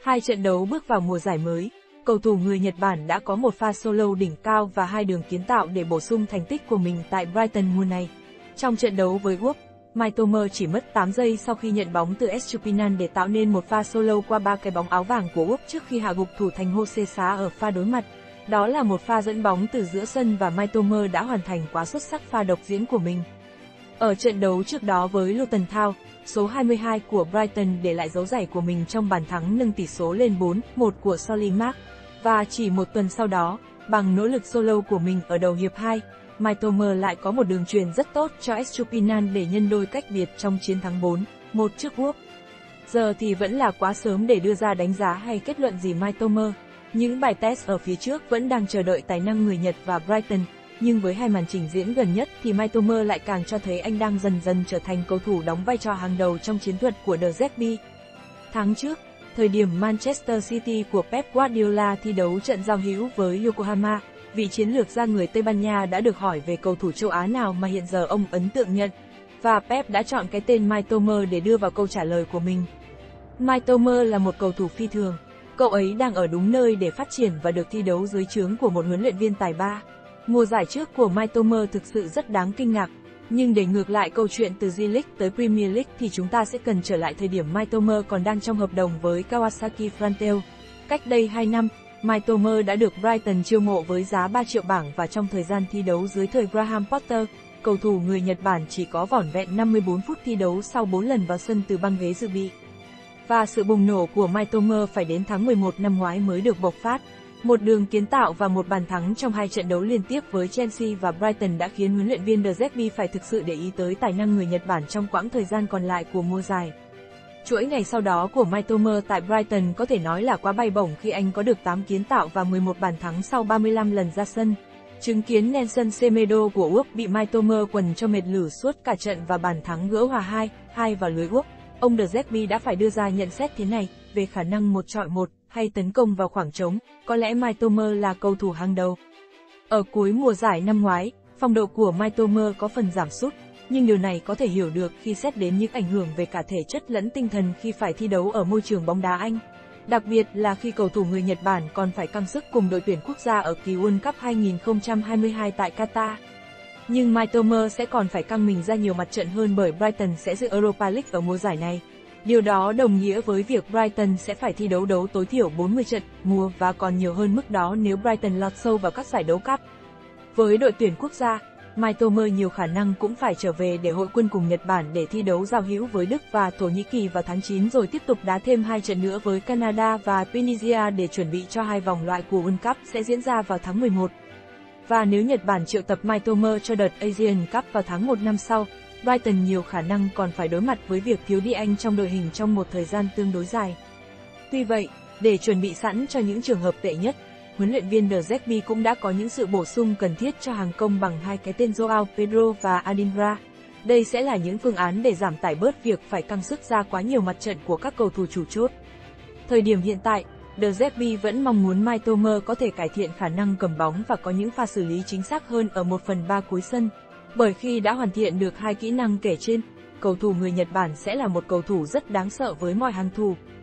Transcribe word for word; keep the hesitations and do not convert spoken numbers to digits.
Hai trận đấu bước vào mùa giải mới, cầu thủ người Nhật Bản đã có một pha solo đỉnh cao và hai đường kiến tạo để bổ sung thành tích của mình tại Brighton mùa này. Trong trận đấu với Wolves, Mitoma chỉ mất tám giây sau khi nhận bóng từ Estupiñán để tạo nên một pha solo qua ba cái bóng áo vàng của Wolves trước khi hạ gục thủ thành Jose Sá ở pha đối mặt. Đó là một pha dẫn bóng từ giữa sân và Mitoma đã hoàn thành quá xuất sắc pha độc diễn của mình. Ở trận đấu trước đó với Luton Town, số hai mươi hai của Brighton để lại dấu rảy của mình trong bàn thắng nâng tỷ số lên bốn một của Solly March. Và chỉ một tuần sau đó, bằng nỗ lực solo của mình ở đầu hiệp hai, Mitoma lại có một đường truyền rất tốt cho Estupiñán để nhân đôi cách biệt trong chiến thắng bốn một trước Wolves. Giờ thì vẫn là quá sớm để đưa ra đánh giá hay kết luận gì Mitoma. Những bài test ở phía trước vẫn đang chờ đợi tài năng người Nhật và Brighton, nhưng với hai màn trình diễn gần nhất thì Mitoma lại càng cho thấy anh đang dần dần trở thành cầu thủ đóng vai trò hàng đầu trong chiến thuật của De Zerbi. Tháng trước, thời điểm Manchester City của Pep Guardiola thi đấu trận giao hữu với Yokohama, vị chiến lược gia người Tây Ban Nha đã được hỏi về cầu thủ châu Á nào mà hiện giờ ông ấn tượng nhất, và Pep đã chọn cái tên Mitoma để đưa vào câu trả lời của mình. Mitoma là một cầu thủ phi thường, cậu ấy đang ở đúng nơi để phát triển và được thi đấu dưới trướng của một huấn luyện viên tài ba. Mùa giải trước của Mitoma thực sự rất đáng kinh ngạc, nhưng để ngược lại câu chuyện từ J-League tới Premier League thì chúng ta sẽ cần trở lại thời điểm Mitoma còn đang trong hợp đồng với Kawasaki Frontale. Cách đây hai năm, Mitoma đã được Brighton chiêu mộ với giá ba triệu bảng và trong thời gian thi đấu dưới thời Graham Potter, cầu thủ người Nhật Bản chỉ có vỏn vẹn năm mươi bốn phút thi đấu sau bốn lần vào sân từ băng ghế dự bị. Và sự bùng nổ của Mitoma phải đến tháng mười một năm ngoái mới được bộc phát. Một đường kiến tạo và một bàn thắng trong hai trận đấu liên tiếp với Chelsea và Brighton đã khiến huấn luyện viên De Zerbi phải thực sự để ý tới tài năng người Nhật Bản trong quãng thời gian còn lại của mùa giải. Chuỗi ngày sau đó của Mitoma tại Brighton có thể nói là quá bay bổng khi anh có được tám kiến tạo và mười một bàn thắng sau ba mươi lăm lần ra sân. Chứng kiến Nelson Semedo của Wolves bị Mitoma quần cho mệt lử suốt cả trận và bàn thắng gỡ hòa hai hai vào lưới Wolves, ông De Zerbi đã phải đưa ra nhận xét thế này về khả năng một chọi một hay tấn công vào khoảng trống, có lẽ Mitoma là cầu thủ hàng đầu. Ở cuối mùa giải năm ngoái, phong độ của Mitoma có phần giảm sút, nhưng điều này có thể hiểu được khi xét đến những ảnh hưởng về cả thể chất lẫn tinh thần khi phải thi đấu ở môi trường bóng đá Anh. Đặc biệt là khi cầu thủ người Nhật Bản còn phải căng sức cùng đội tuyển quốc gia ở kỳ World Cup hai không hai hai tại Qatar. Nhưng Mitoma sẽ còn phải căng mình ra nhiều mặt trận hơn bởi Brighton sẽ dự Europa League ở mùa giải này. Điều đó đồng nghĩa với việc Brighton sẽ phải thi đấu đấu tối thiểu bốn mươi trận mùa và còn nhiều hơn mức đó nếu Brighton lọt sâu vào các giải đấu cup. Với đội tuyển quốc gia, Mitoma nhiều khả năng cũng phải trở về để hội quân cùng Nhật Bản để thi đấu giao hữu với Đức và Thổ Nhĩ Kỳ vào tháng chín rồi tiếp tục đá thêm hai trận nữa với Canada và Tunisia để chuẩn bị cho hai vòng loại của World Cup sẽ diễn ra vào tháng mười một. Và nếu Nhật Bản triệu tập Mitoma cho đợt Asian Cup vào tháng một năm sau, Brighton nhiều khả năng còn phải đối mặt với việc thiếu đi anh trong đội hình trong một thời gian tương đối dài. Tuy vậy, để chuẩn bị sẵn cho những trường hợp tệ nhất, huấn luyện viên De Zerbi cũng đã có những sự bổ sung cần thiết cho hàng công bằng hai cái tên Joao Pedro và Adingra. Đây sẽ là những phương án để giảm tải bớt việc phải căng sức ra quá nhiều mặt trận của các cầu thủ chủ chốt. Thời điểm hiện tại, De Zerbi vẫn mong muốn Mitoma có thể cải thiện khả năng cầm bóng và có những pha xử lý chính xác hơn ở một phần ba cuối sân. Bởi khi đã hoàn thiện được hai kỹ năng kể trên, cầu thủ người Nhật Bản sẽ là một cầu thủ rất đáng sợ với mọi hàng thủ.